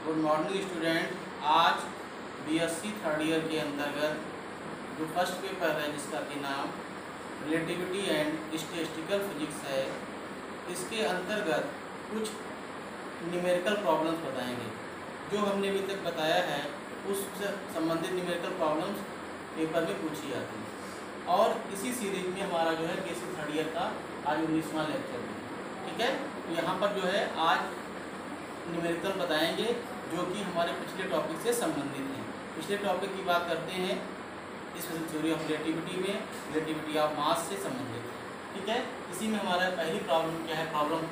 Good morning student. आज BSc third year के अंतर्गत जो फर्स्ट पेपर है जिसका कि नाम रिलेटिविटी एंड स्टैटिस्टिकल फिजिक्स है, इसके अंतर्गत कुछ न्यूमेरिकल प्रॉब्लम्स बताएंगे। जो हमने अभी तक बताया है उससे संबंधित न्यूमेरिकल प्रॉब्लम्स पेपर में पूछी जाती हैं और इसी सीरीज में हमारा जो है बीएससी थर्ड ईयर का आज 19वां लेक्चर है। ठीक है, यहाँ पर जो है आज न्यूमेरिकल बताएंगे जो कि हमारे पिछले टॉपिक से संबंधित हैं। पिछले टॉपिक की बात करते हैं स्पेशल थ्योरी ऑफ रिलेटिविटी में, रिलेटिविटी ऑफ मास से संबंधित है। ठीक है, इसी में हमारा पहली प्रॉब्लम क्या है? प्रॉब्लम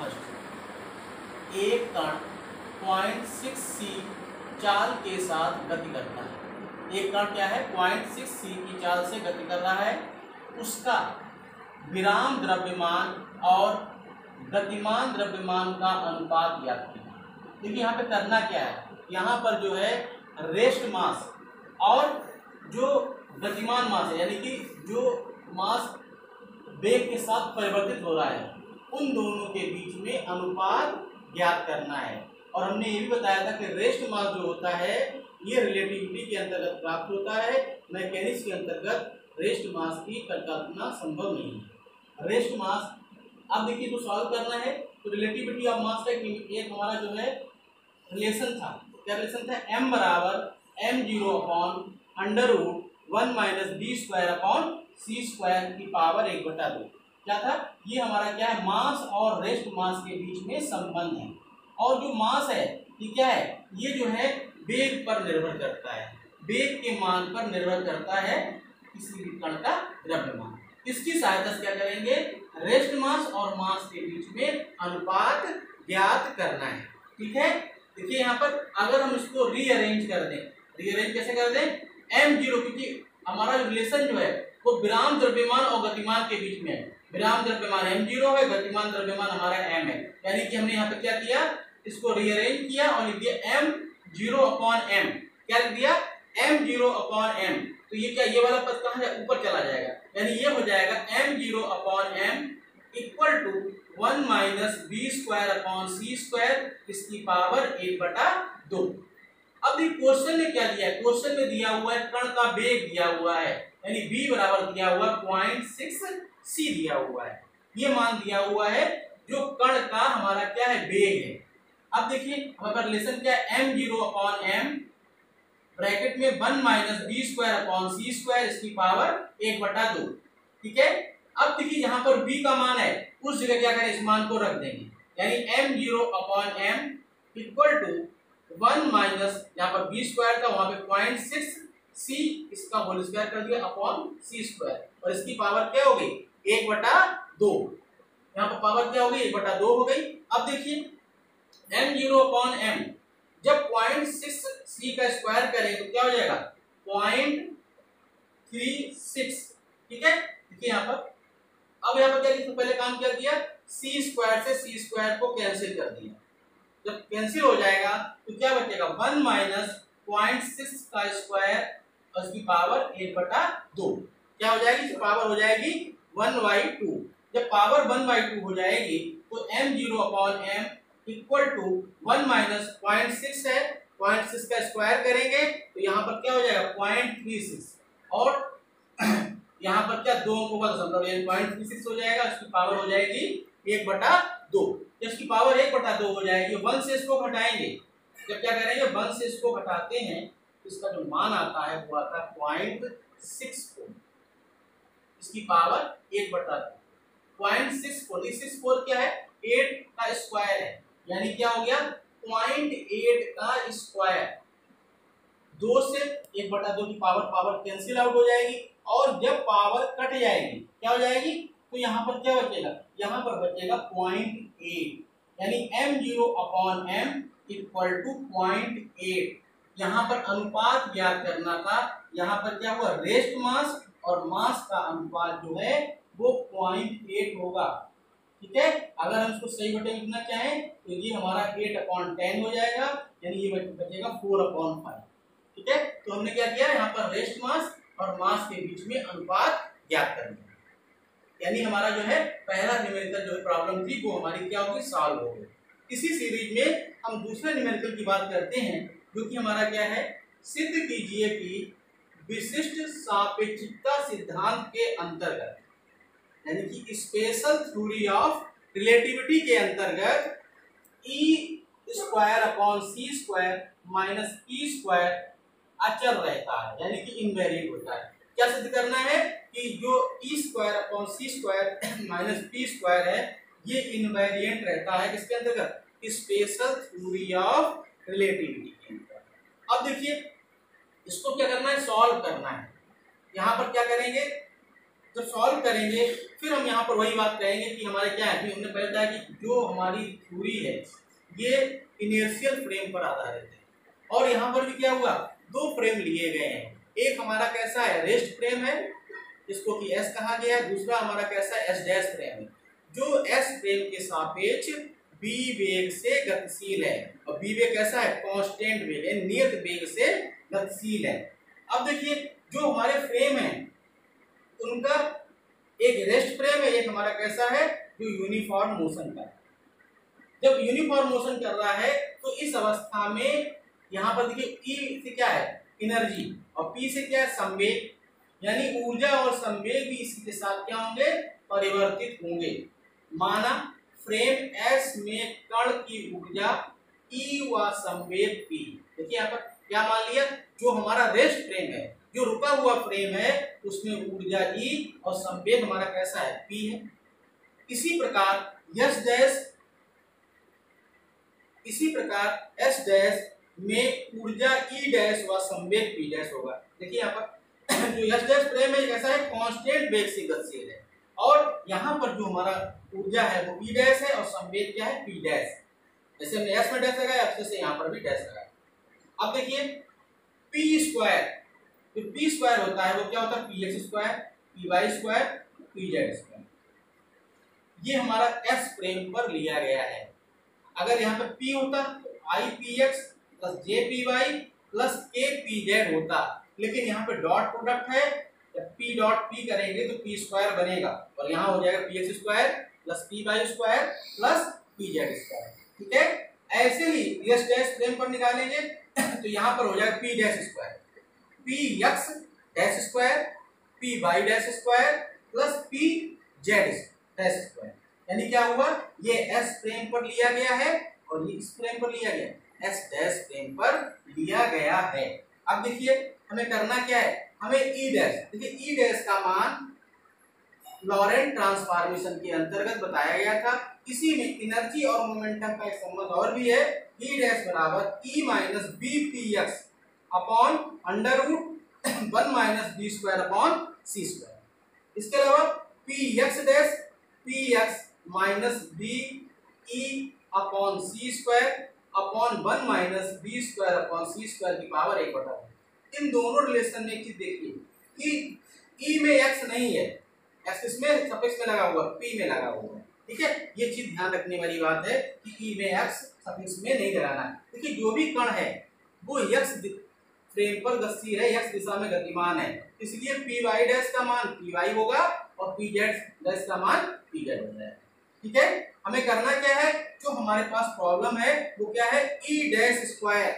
फर्स्ट, एक कण 0.6 c चाल के साथ गति करता है। एक कण क्या है? 0.6 c की चाल से गति कर रहा है। उसका विराम द्रव्यमान और गतिमान द्रव्यमान का अनुपात ज्ञात कीजिए। देखिए यहाँ पे करना क्या है, यहाँ पर जो है रेस्ट मास और जो गतिमान मास है, यानी कि जो मास वेग के साथ परिवर्तित हो रहा है, उन दोनों के बीच में अनुपात ज्ञात करना है। और हमने ये भी बताया था कि रेस्ट मास जो होता है ये रिलेटिविटी के अंतर्गत प्राप्त होता है, मैकेनिक्स के अंतर्गत रेस्ट मास की कल्पना संभव नहीं है। रेस्ट मास अब देखिए तो सॉल्व करना है, तो रिलेटिविटी ऑफ मास का एक हमारा जो है रिलेशन था। क्या रिलेशन था? m बराबर m0 upon under root 1 minus B square upon C square की पावर 1/2। क्या था ये? हमारा क्या है? मास और रेस्ट मास के बीच में संबंध है। और जो मास है ये क्या है? ये जो है वेग पर निर्भर करता है, वेग के मान पर निर्भर करता है किसी भी कण का द्रव्यमान। इसकी सहायता से क्या करेंगे? रेस्ट मास और मास के बीच में अनुपात ज्ञात करना है। ठीक है, देखिए यहाँ पर अगर हम इसको रीअरेंज कर दें, रीअरेंज कैसे कर दें? m0, क्योंकि हमारा रिलेशन जो है वो विराम द्रव्यमान और गतिमान के बीच में है। विराम द्रव्यमान m0 है, गतिमान द्रव्यमान हमारा m है, यानी कि हमने यहाँ पे क्या किया? इसको रीअरेंज किया और लिख दिया m0 अपॉन m। क्या लिख दिया? m0 upon m। तो ये क्या, ये वाला पद कहाँ जाए? ऊपर चला जाएगा, यानी ये हो जाएगा m0 upon m equal to 1 minus B square upon C square इसकी पावर 1/2। अब ये क्वेश्चन में क्या दिया है? क्वेश्चन में दिया हुआ है कण का वेग दिया हुआ है, यानी b बराबर दिया हुआ 0.6 c दिया हुआ है। ये मान दिया हुआ है जो कण का हमारा क्या है? वेग है। अब देखिए हमारा रिलेशन क्या है? m0 अपॉन m ब्रैकेट में 1 minus B square upon C square इसकी पावर 1/2। ठीक है, अब देखिए यहाँ पर b का मान है, उस जगह क्या करें? इस मान को रख देंगे, यानी m0 upon m equal to 1 minus यहाँ पर b स्क्वायर था, वहां पे 0.6 c इसका होल स्क्वायर कर दिया अपॉन c स्क्वायर, और इसकी पावर क्या हो गई? 1/2। यहाँ पर पावर क्या हो गई? 1/2 हो गई। अब देखिए m0 अपॉन m जब 0.6 c का स्क्वायर करें तो क्या हो जाएगा? 0.36। ठीक है, देखिए यहाँ पर अब यहाँ पर क्या किया? पहले काम क्या किया? सी स्क्वायर से सी स्क्वायर को कैंसिल कर दिया। जब कैंसिल हो जाएगा तो क्या बचेगा? 1 माइनस 0.6 का स्क्वायर और उसकी पावर 1/2। क्या हो जाएगी? पावर हो जाएगी 1/2। जब पावर 1/2 हो जाएगी तो m0 upon m equal to 1 minus 0.6 है, 0.6 का स्क्वायर करेंगे तो यहाँ पर क्या हो जाएगा? 0.36, और यहाँ पर क्या? 2 अंकों का दशमलव, यानी 0.36 हो जाएगा। इसकी पावर हो जाएगी 1/2। जब इसकी पावर 1/2 हो जाएगी, 1 से इसको घटाएंगे। जब क्या करेंगे? 1 से इसको घटाते हैं तो इसका जो मान आता है वो आता है 0.64, इसकी पावर 1/2। 0.64 क्या है? 8 का स्क्वायर है, यानी क्या हो गया? 0.8 का स्क्वायर। 2 से 1/2 की पावर कैंसिल आउट हो जाएगी, और जब पावर कट जाएगी क्या हो जाएगी? तो यहाँ पर क्या बचेगा? यहाँ पर बचेगा 0.8, यानी m0 upon m equal to 0.8। यहाँ पर अनुपात ज्ञात करना था, यहाँ पर क्या हुआ? रेस्ट मास और मास का अनुपात जो है वो 0.8 होगा। ठीक है, अगर हम इसको सही बटे लिखना चाहें तो ये हमारा 8/10 हो जाएगा, यानी ये बचेगा 4/5। ठीक है, तो हमने क्या किया? यहाँ पर रेस्ट मास और मास के बीच में अनुपात ज्ञात कर लिया, यानी हमारा जो है पहला न्यूमेरिकल जो प्रॉब्लम थी वो हमारी क्या होगी? सॉल्व हो गई। इसी सीरीज में हम दूसरे न्यूमेरिकल की बात करते हैं, जो कि हमारा क्या है, सिद्ध कीजिए कि विशिष्ट सापेक्षिकता सिद्धांत के अंतर्गत, यानी कि स्पेशल थ्योरी ऑफ रिलेटिविटी के अंतर्गत E square upon C square minus P square अचर रहता है, यानी कि इनवेरिएंट होता है। क्या सिद्ध करना है कि जो E square upon C square minus P square है ये इनवेरिएंट रहता है, किसके अंतर्गत, स्पेशल थ्योरी ऑफ रिलेटिविटी के अंतर्गत। अब देखिए इसको क्या करना है, सॉल्व करना है। यहाँ पर क्या करेंगे, जब सॉल्व करेंगे फिर हम यहाँ पर वही बात कहेंगे कि हमारे क्या है, कि हमने पहले कहा कि जो हमारी थ्योरी है ये इनर्शियल फ्रेम पर आधारित है, और यहाँ पर भी क्या हुआ, दो फ्रेम लिए गए हैं। एक हमारा कैसा है, रेस्ट फ्रेम है, इसको कि एस कहा गया है, दूसरा हमारा कैसा है, एस डैश फ्रेम है, जो एस फ्रेम के सापेक्ष बी वेग से गतिशील है, और बी वेग कैसा है, कांस्टेंट वेग है, नियत वेग से गतिशील है। अब देखिए जो हमारे फ्रेम है उनका एक रेस्ट फ्रेम है, एक हमारा कैसा है, जो यूनिफॉर्म मोशन का है। जब यूनिफॉर्म मोशन कर रहा है तो इस अवस्था में यहाँ पर देखिए ई से क्या है, एनर्जी, और पी से क्या है, संवेग, यानी ऊर्जा और संवेग भी इसी के साथ क्या होंगे, परिवर्तित होंगे। माना फ्रेम एस में कण की ऊर्जा ई व संवेग पी। देखिए यहाँ पर क्या मान लिया, जो हमारा रेस्ट फ्रेम है, जो रुका हुआ फ्रेम है, उसमें ऊर्जा ई और संवेग हमारा कैसा है, पी है। इसी प्रकार एस डैश में ऊर्जा ई डैश व संवेग पी डैश होगा। देखिए यहाँ पर जो एस डैश फ्रेम है कैसा है, कांस्टेंट वेग से गतिशील है, और यहाँ पर जो हमारा ऊर्जा है वो ई डैश है और संवेग क्या है, पी डैश। जैसे हमने एस में डैश लगाया, अच्छे से यहाँ पर भी डैश लगाया। अब देखिए पी स्क्वायर, जो पी स्क्वायर होता है वो क्या होता है, P X square, P Y square, P Z square. ये हमारा एस फ्रेम पर लिया गया है। अगर यहाँ पे पी होता तो I P X plus J P Y plus K P Z होता, लेकिन यहाँ पे डॉट प्रोडक्ट है, जब पी डॉट पी करेंगे तो पी स्क्वायर बनेगा, और यहाँ हो जाएगा P X square plus P Y square plus P Z square. ठीक है, ऐसे ही एस डैश फ्रेम पर निकालेंगे तो यहाँ पर हो जाएगा P dash square, P X dash square, P Y dash square plus P Z dash square. यानी क्या हुआ, ये एस फ्रेम पर लिया गया है और ये इस फ्रेम पर लिया गया, एस डैश फ्रेम पर लिया गया है। अब देखिए हमें करना क्या है, हमें ई डैश, देखिए ई डैश का मान लॉरेंट ट्रांसफॉर्मेशन के अंतर्गत बताया गया था। इसी में एनर्जी और मोमेंटम का एक संबंध और भी है, ई डैश बराबर E minus B P X upon under root 1 minus B square upon C square. इसके अलावा P X dash P X minus B E upon C square upon 1 minus B square upon C square की power 1/2। इन दोनों relation में एक चीज देखिए कि ई में एक्स नहीं है, एक्स इसमें सफिक्स में लगा हुआ, पी में लगा हुआ है। ठीक है, ये चीज ध्यान रखने वाली बात है कि ई में एक्स सफिक्स में नहीं लगाना है। देखिए जो भी कण है वो एक्स फ्रेम पर गतिशील है, एक्स दिशा में गतिमान है, इसलिए पी वाई डैश का मान पी वाई होगा और पी जेड डैश का मान पी जेड हो जाएगा। ठीक है, हमें करना क्या है, जो हमारे पास प्रॉब्लम है वो क्या है, E dash square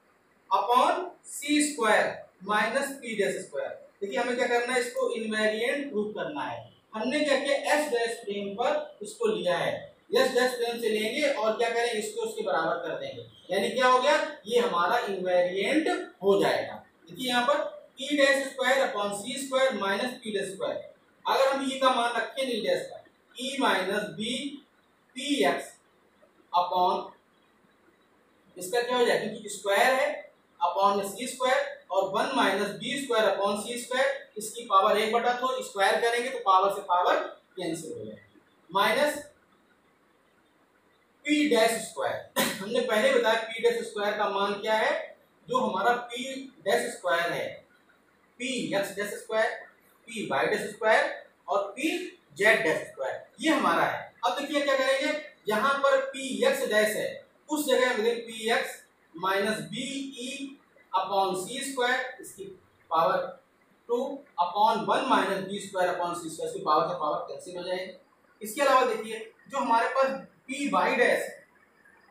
upon C square minus P dash square. देखिए हमें क्या करना है, इसको इनवेरिएंट प्रूव करना है। हमने क्या किया, एस डैश फ्रेम पर इसको लिया है, एस डैश फ्रेम से लेंगे और क्या करेंगे, इसको उसके बराबर कर देंगे, यानी क्या हो गया, ये हमारा इनवेरिएंट हो जाएगा। देखिए यहाँ पर E dash square upon C square minus P dash square, अगर हम ई का मान रखें नहीं डैश का, E minus B P X upon इसका क्या हो जाएगा, क्योंकि स्क्वायर है अपॉन सी स्क्वायर और 1 minus B square upon C square, इसकी पावर 1/2, स्क्वायर करेंगे तो पावर से पावर कैंसिल हो जाएगी, माइनस पी डैश स्क्वायर। हमने पहले बताया पी डैश स्क्वायर का मान क्या है, जो हमारा पी डैश स्क्वायर है, P X dash square, P Y dash square और पी जेड डैश स्क्वायर, ये हमारा है। अब देखिए क्या करेंगे, यहाँ पर पी एक्स डैश है, उस जगह में P X minus B E upon C square, इसकी power 2 upon 1 minus B square upon C square, इसकी पावर से पावर कैंसिल हो जाएगी। इसके अलावा देखिए जो हमारे पास पी वाई डैश,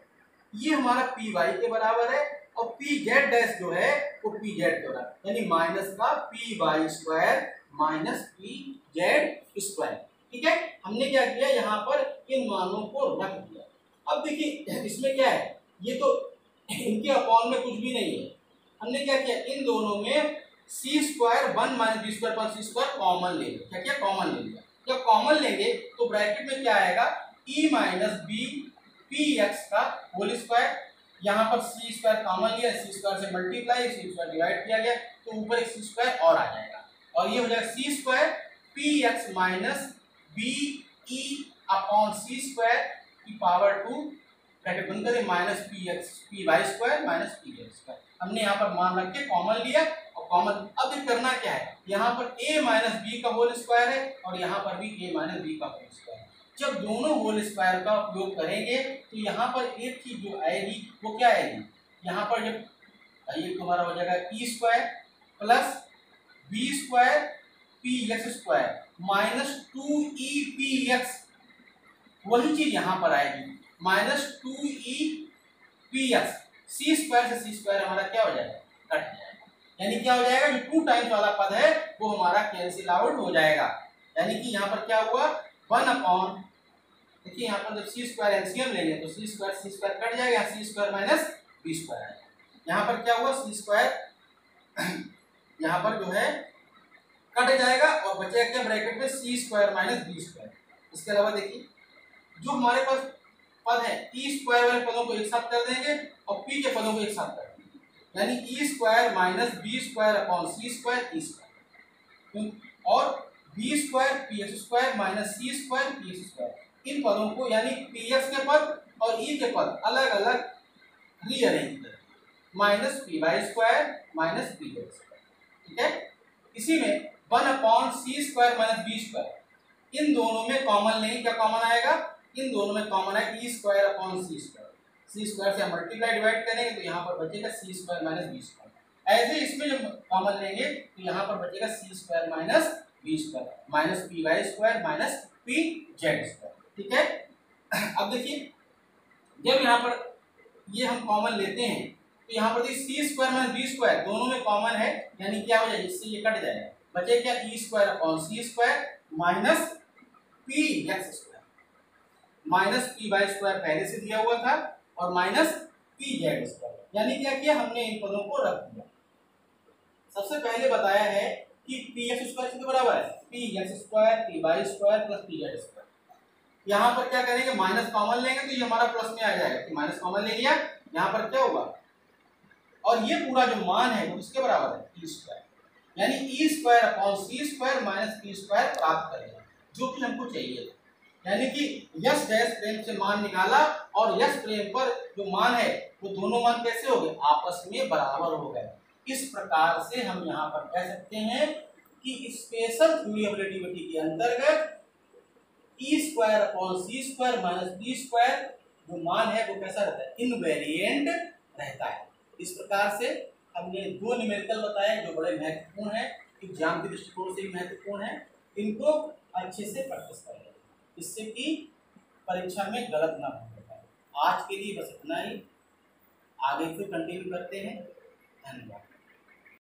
ये हमारा पी वाई के बराबर है और पी जेड डैश जो है वो पी जेड के बराबर, यानी माइनस का P Y square minus P Z square. ठीक है, हमने क्या किया यहाँ पर इन मानों को रख दिया। अब देखिए इसमें क्या है, ये तो इनके अपॉन में कुछ भी नहीं है, हमने क्या किया इन दोनों में C square 1 minus B square पर सी स्क्वायर कॉमन ले लिया। क्या किया, कॉमन ले लिया। जब कॉमन लेंगे तो ब्रैकेट में क्या आएगा, E minus B P X का होल स्क्वायर, यहाँ पर सी स्क्वायर कॉमन लिया, सी स्क्वायर से मल्टीप्लाई, सी स्क्वायर डिवाइड किया गया तो ऊपर एक सी स्क्वायर और आ जाएगा और ये हो जाएगा C square P X minus B E upon C square की पावर 2 ब्रैकेट बंद करें minus P X P Y square minus P Z square. हमने यहाँ पर मान रख के कॉमन लिया और कॉमन अब करना क्या है, यहाँ पर a माइनस बी का होल स्क्वायर है और यहाँ पर भी a माइनस बी का होल स्क्वायर है। जब दोनों होल स्क्वायर का उपयोग करेंगे तो यहाँ पर एक चीज जो आएगी वो क्या आएगी, यहाँ पर जब ये तुम्हारा हो जाएगा E square plus B square P X square minus 2e P X, वही चीज यहाँ पर आएगी minus 2e P X, C square से सी स्क्वायर हमारा क्या हो जाएगा, कट जाएगा। यानी क्या हो जाएगा, जो 2 टाइम्स वाला पद है वो हमारा कैंसिल आउट हो जाएगा। यानी कि यहाँ पर क्या हुआ 1 अपॉन, देखिए यहाँ पर जब सी स्क्वायर एलसीएम लेंगे तो सी स्क्वायर कट जाएगा, C square minus B square आएगा। यहाँ पर क्या हुआ सी स्क्वायर यहाँ पर जो है कट जाएगा और बचेगा क्या ब्रैकेट में C square minus B square. इसके अलावा देखिए जो हमारे पास पद है ई स्क्वायर वाले पदों को एक साथ कर देंगे और पी के पदों को एक साथ कर देंगे, यानी E square minus B square upon C square E square और B square P X square minus C square P X square, इन पदों को यानी पी एक्स के पद और ई के पद अलग अलग रीअरेंज करें minus P Y square minus P Z square. ठीक है, इसी में 1 upon C square minus B square, इन दोनों में कॉमन लेंगे, क्या कॉमन आएगा, इन दोनों में कॉमन है E square upon C square, C square से मल्टीप्लाई डिवाइड करेंगे तो यहाँ पर बचेगा C square minus B square. ऐसे इसमें जब कॉमन लेंगे तो यहाँ पर बचेगा C square minus B square minus P Y square minus P Z square. ठीक है, अब देखिए जब यहाँ पर ये हम कॉमन लेते हैं तो यहाँ पर C square minus B square दोनों में कॉमन है, यानी क्या हो जाएगा, इससे ये कट जाएगा, बचे क्या E square upon C square minus P X square minus P Y square पहले से दिया हुआ था और माइनस पी जेड स्क्वायर, यानी क्या किया हमने इन पदों को रख दिया। सबसे पहले बताया है कि पी एक्स स्क्वायर किसके बराबर है, P X square P Y square plus P Z square. यहाँ पर क्या करेंगे माइनस कॉमन लेंगे तो ये हमारा प्लस में आ जाएगा, कि माइनस कॉमन ले लिया, यहाँ पर क्या होगा और ये पूरा जो मान है वो किसके बराबर है, ई स्क्वायर, यानी E square upon C square minus P square प्राप्त करेगा जो कि हमको चाहिए था। यानी कि यस डैश प्लेन से मान निकाला और यस प्लेन पर जो मान है वो दोनों मान कैसे हो गए, आपस में बराबर हो गए। इस प्रकार से हम यहाँ पर कह सकते हैं कि स्पेशल थ्योरी ऑफ रिलेटिविटी के अंतर्गत E square upon C square minus B square जो मान है वो कैसा रहता है, इनवेरिएंट रहता है। इस प्रकार से हमने 2 न्यूमेरिकल बताए जो बड़े महत्वपूर्ण है, एग्जाम के दृष्टिकोण से भी महत्वपूर्ण है, इनको अच्छे से प्रैक्टिस करें इससे कि परीक्षा में गलत ना हो पाए। आज के लिए बस इतना ही, आगे फिर कंटिन्यू करते हैं। धन्यवाद।